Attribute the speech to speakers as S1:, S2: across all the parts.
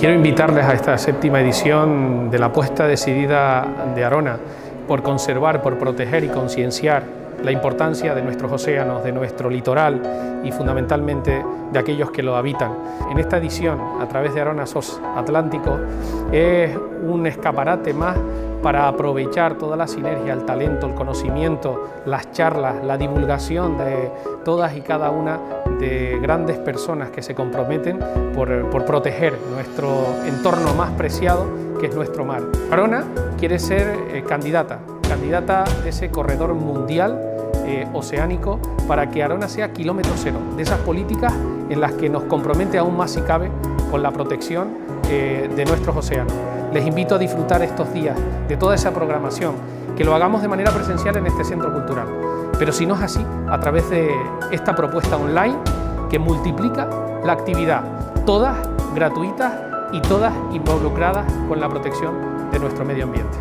S1: Quiero invitarles a esta séptima edición de la apuesta decidida de Arona por conservar, por proteger y concienciar la importancia de nuestros océanos, de nuestro litoral y fundamentalmente de aquellos que lo habitan. En esta edición, a través de Arona SOS Atlántico, es un escaparate más para aprovechar toda la sinergia, el talento, el conocimiento, las charlas, la divulgación de todas y cada una de grandes personas que se comprometen por proteger nuestro entorno más preciado, que es nuestro mar. Arona quiere ser candidata de ese corredor mundial oceánico para que Arona sea kilómetro cero, de esas políticas en las que nos compromete aún más si cabe con la protección de nuestros océanos. Les invito a disfrutar estos días de toda esa programación, que lo hagamos de manera presencial en este centro cultural, pero si no es así, a través de esta propuesta online que multiplica la actividad, todas gratuitas y todas involucradas con la protección de nuestro medio ambiente.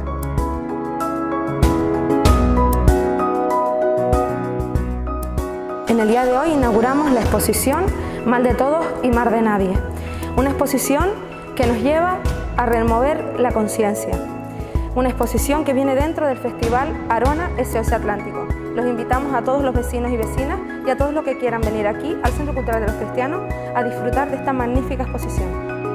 S2: En el día de hoy inauguramos la exposición Mal de Todos y Mar de Nadie, una exposición que nos lleva a remover la conciencia, una exposición que viene dentro del Festival Arona SOS Atlántico. Los invitamos a todos los vecinos y vecinas y a todos los que quieran venir aquí al Centro Cultural de los Cristianos a disfrutar de esta magnífica exposición.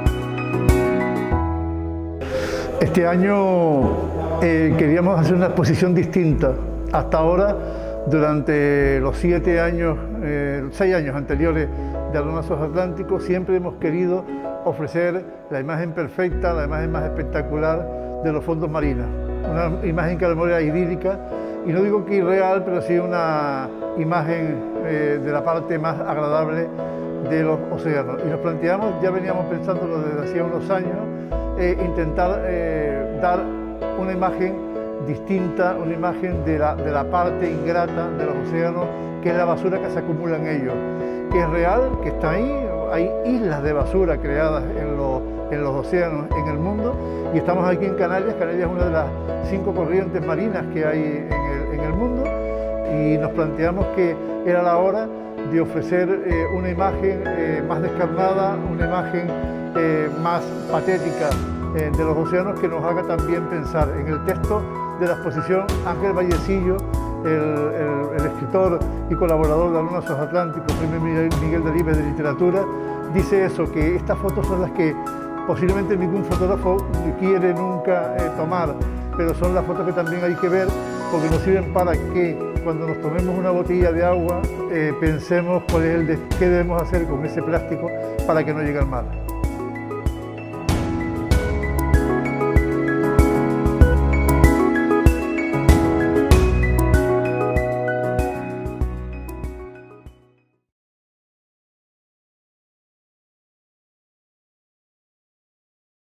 S3: Este año queríamos hacer una exposición distinta. Hasta ahora, durante los 6 años anteriores de Arona SOS Atlántico, siempre hemos querido ofrecer la imagen perfecta, la imagen más espectacular de los fondos marinos. Una imagen que a lo mejor era idílica, y no digo que irreal, pero sí una imagen de la parte más agradable de los océanos. Y nos planteamos, ya veníamos pensándolo desde hacía unos años, intentar dar una imagen distinta, una imagen de la parte ingrata de los océanos, que es la basura que se acumula en ellos, que es real, que está ahí. Hay islas de basura creadas en los océanos en el mundo, y estamos aquí en Canarias. Canarias es una de las 5 corrientes marinas que hay en el mundo, y nos planteamos que era la hora de ofrecer una imagen más descarnada, una imagen más patética de los océanos, que nos haga también pensar. En el texto de la exposición, Ángel Vallecillo, el escritor y colaborador de Arona SOS Atlántico, Premio Miguel Delibes de Literatura, dice eso, que estas fotos son las que posiblemente ningún fotógrafo quiere nunca tomar, pero son las fotos que también hay que ver, porque nos sirven para que cuando nos tomemos una botella de agua pensemos qué debemos hacer con ese plástico para que no llegue al mar.